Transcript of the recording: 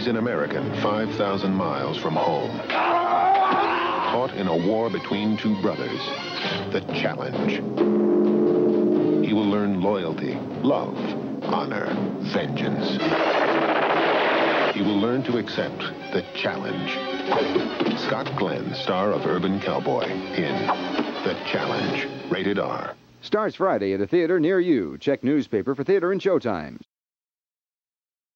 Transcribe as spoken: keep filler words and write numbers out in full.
He's an American five thousand miles from home. Caught in a war between two brothers. The Challenge. He will learn loyalty, love, honor, vengeance. He will learn to accept the challenge. Scott Glenn, star of Urban Cowboy, in The Challenge. Rated R. Starts Friday at a theater near you. Check newspaper for theater and showtimes.